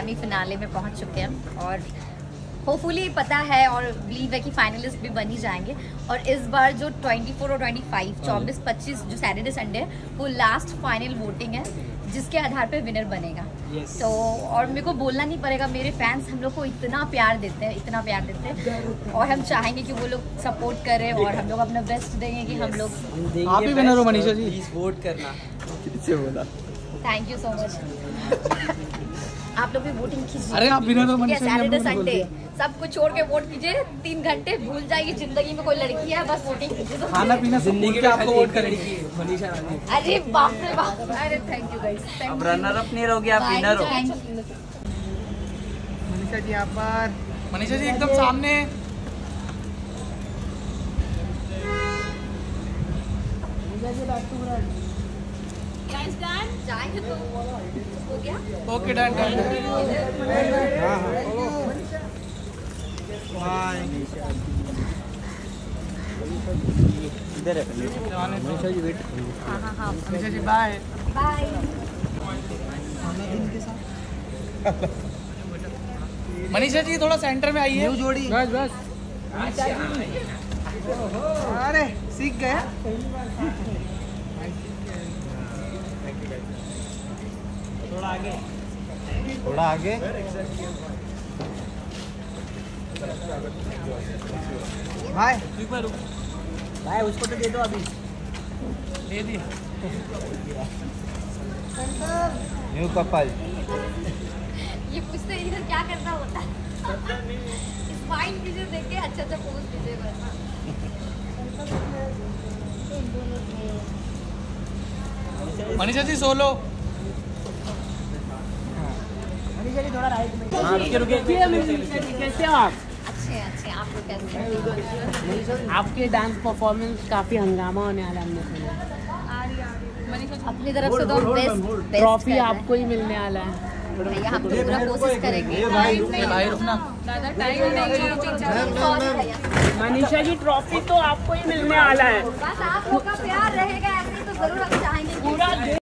Semi finale में पहुंच चुके हैं और होपफुली पता है और बिलीव है कि फाइनलिस्ट भी बन ही जाएंगे। और इस बार जो 24 और 25 24-25 जो सैटरडे संडे है वो लास्ट फाइनल वोटिंग है जिसके आधार पे विनर बनेगा। तो और मेरे को बोलना नहीं पड़ेगा, मेरे फैंस हम लोग को इतना प्यार देते हैं, इतना प्यार देते हैं और हम चाहेंगे कि वो लोग सपोर्ट करें और हम लोग अपना बेस्ट देंगे कि हम लोग। आप ही विनर हो मनीषा जी, प्लीज वोट करना। किससे बोला? Thank you so much. आप लोग भी वोटिंग कीजिए। अरे आप विनर हो मनीषा जी, सैटरडे संडे सब कुछ छोड़ के वोट कीजिए। 3 घंटे भूल जाइए जिंदगी में कोई लड़की है, बस वोटिंग कीजिए। तो खाना पीना जिंदगी में आपको वोट करेगी मनीषा रानी। अरे बाप रे बाप, अरे थैंक यू गाइस। अब रनर अप नहीं रहोगे, आप विनर हो। मनीषा जी यहाँ पर, मनीषा जी एकदम सामने। जाएंगे तो हो गया। Okay done done. इधर है मनीषा जी, वेट। हाँ मनीषा जी बाय बाय। मनीषा जी थोड़ा सेंटर में आइए। जोड़ी बस बस। अरे सीख गए। थोड़ा आगे भाई भाई उसको तो दे दो, अभी दे दी। न्यू कपल ये पूछते इधर क्या करना होता है? स्माइल कीजिए, देख के अच्छा पोज कीजिए बस। मनीषा जी सोलो। मनीषा जी थोड़ा राइट में। रुकिए कैसे हो आप? अच्छे आप लोग कैसे हैं? आपके डांस परफॉर्मेंस काफी हंगामा होने वाला हमने सुना। अपनी तरफ से तो बेस्ट ट्रॉफी आपको ही मिलने वाला है। भैया हम तो पूरा कोशिश करेंगे। भाई रुकना। मनीषा जी ट्रॉफी तो आपको ही मिलने वाला है। बस आप लोग का प्यार रहेगा ऐसे ही तो जरूर हम चाहेंगे पूरा